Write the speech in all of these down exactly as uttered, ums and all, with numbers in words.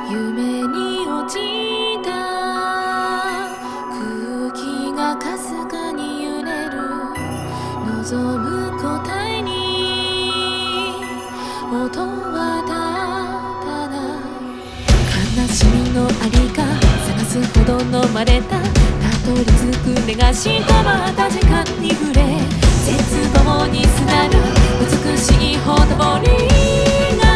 夢に落ちた空気がかすかに揺れる望む答えに音は立たない悲しみのありか探すほどのまれたたどり着く目がしたまった時間に触れ絶望にすなる美しいほとぼりが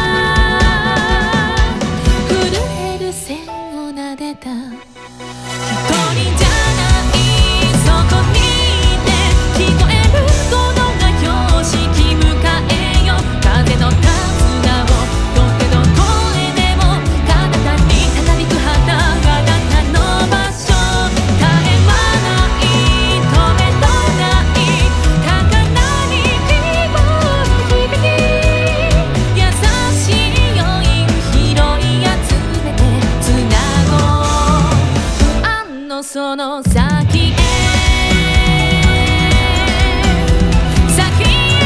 震える線を撫でた一人じゃないそこにいて聞こえるこのが標識迎えよ風の手綱をどけど声でも彼方にたなびく旗があなたの場所絶え間ない止めどない高鳴り希望の響き優しい余韻拾い集めてつなごう不安のその先へ先へ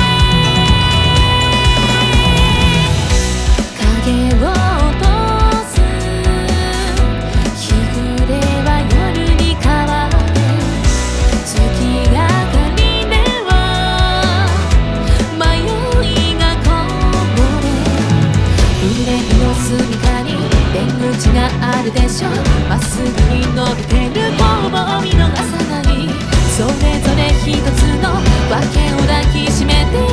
影を落とす日暮れは夜に変わって月明かりでは迷いがこぼれ憂いの隅かに出口があるでしょまっすぐに伸びてる工房見逃さないそれぞれ一つのわけを抱きしめてる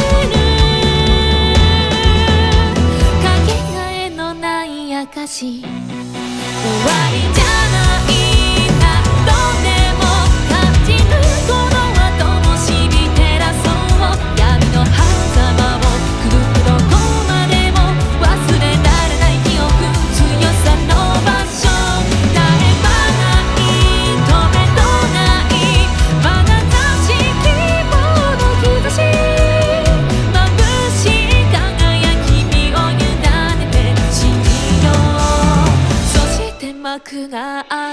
かけがえのない証終わりじゃない何度でも感じるこの後もしび照らそう闇の狭間をくぐるどこまでも忘れられない記憶強さの場所絶え間ない止めどないまなざし希望の兆し眩しい輝き身を委ねて信じようそして幕が開く